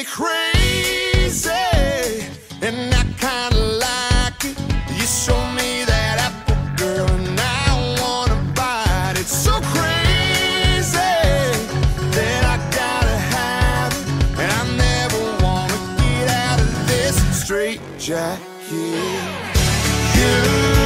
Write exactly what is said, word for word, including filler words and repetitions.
crazy, and I kinda like it. You show me that apple, girl, and I wanna bite. It's so crazy that I gotta have it, and I never wanna get out of this straight jacket. You